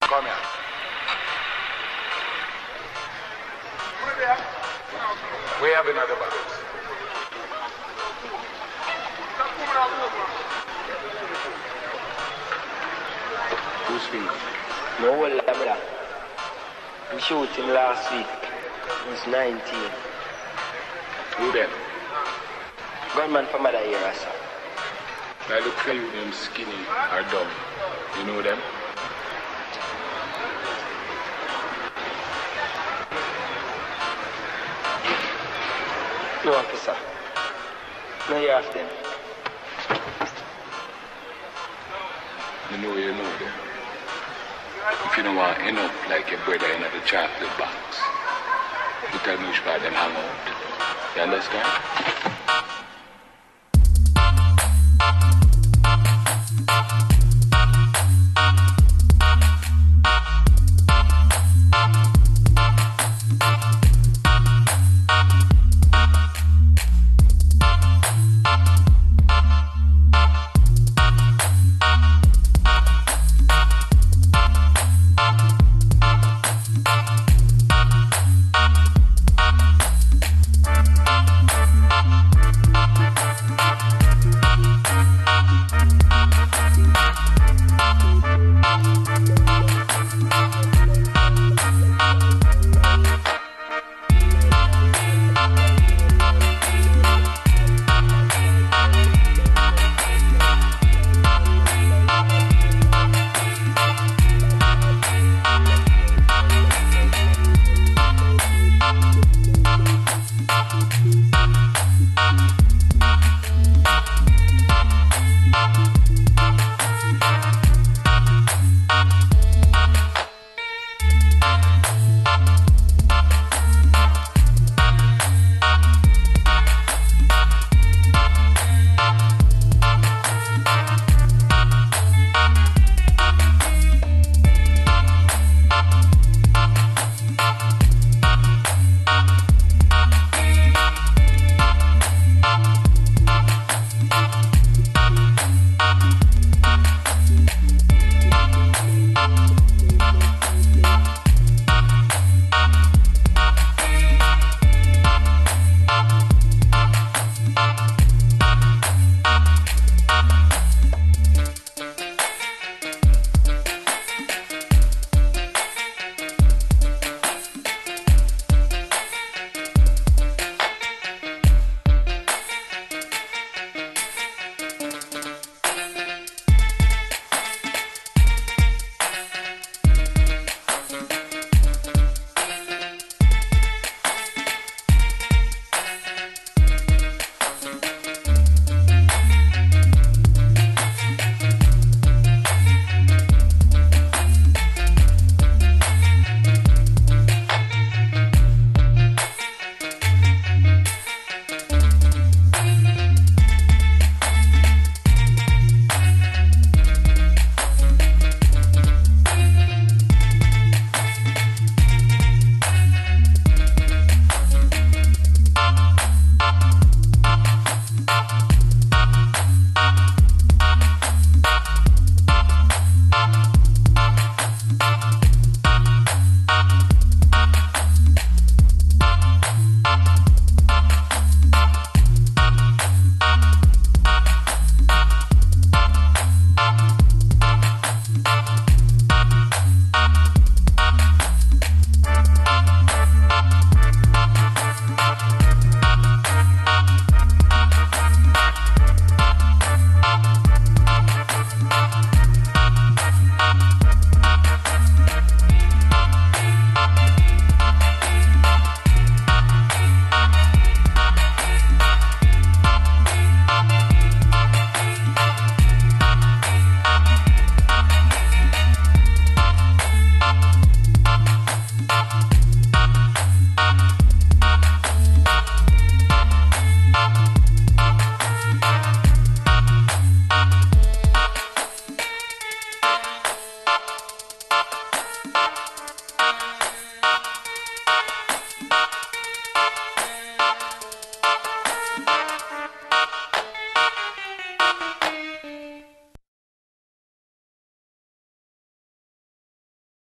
Come here. We have another box. Who's speaking? No, well, brother. We shot him last week. He was 19. Who then? Gunman from other area, sir. I look for you, them skinny or dumb. You know them? No, officer. No, you have them. You know them. If you don't want to end up like your brother in the chocolate box, you tell me which part them hang out. You understand?